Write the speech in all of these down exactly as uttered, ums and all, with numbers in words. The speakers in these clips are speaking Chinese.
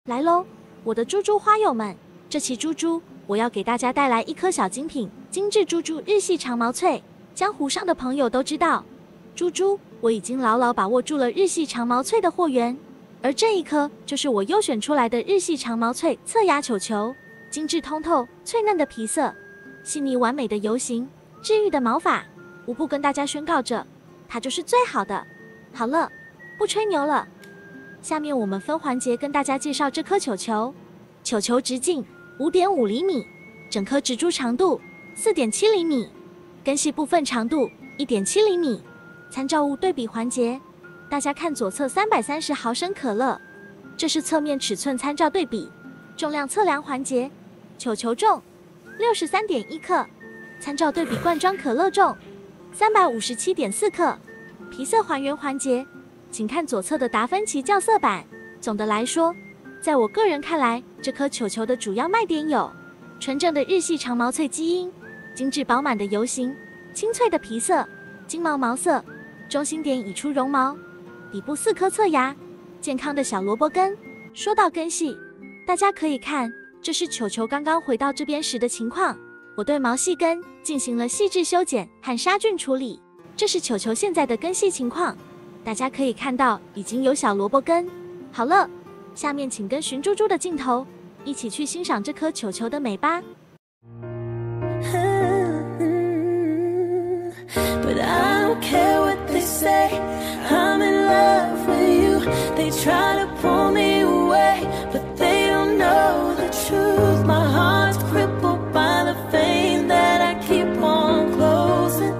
来喽，我的猪猪花友们，这期猪猪我要给大家带来一颗小精品——精致猪猪日系长毛脆。江湖上的朋友都知道，猪猪我已经牢牢把握住了日系长毛脆的货源，而这一颗就是我优选出来的日系长毛脆侧压球球。精致通透、脆嫩的皮色，细腻完美的油型，治愈的毛发，无不跟大家宣告着，它就是最好的。好了，不吹牛了。下面我们分环节跟大家介绍这颗球球。球球直径 五点五厘米，整颗植株长度 四点七厘米，根系部分长度 一点七厘米。参照物对比环节，大家看左侧三百三十毫升可乐，这是侧面尺寸参照对比。重量测量环节，球球重 六十三点一克，参照对比罐装可乐重 三百五十七点四克。皮色还原环节，请看左侧的达芬奇校色板。总的来说，在我个人看来，这颗球球的主要卖点有纯正的日系长毛脆基因、精致饱满的油型、清脆的皮色、金毛毛色，中心点已出绒毛，底部四颗侧芽，健康的小萝卜根。说到根系，大家可以看，这是球球刚刚回到这边时的情况。我对毛细根进行了细致修剪和杀菌处理，这是球球现在的根系情况。大家可以看到已经有小萝卜根。好了，下面请跟寻猪猪的镜头一起去欣赏这颗球球的美吧。But I don't care what they say, I'm in love with you. They try to pull me away, but they don't know the truth. My heart's crippled by the vein that I keep on closing.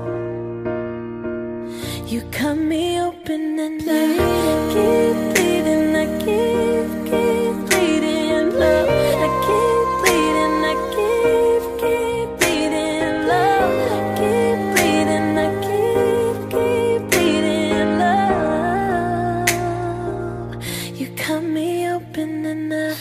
You cut me open and I keep bleeding, I keep, keep bleeding love. I keep bleeding, I keep, keep bleeding love. Keep bleeding, I keep, keep bleeding love. You cut me open and I,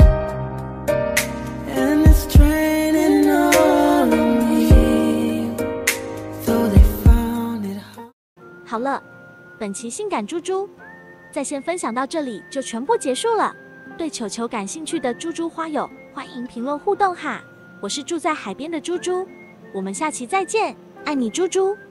and it's draining on me. Though they found it hard. 好了，本期性感猪猪在线分享到这里就全部结束了。对球球感兴趣的猪猪花友，欢迎评论互动哈。我是住在海边的猪猪，我们下期再见，爱你猪猪。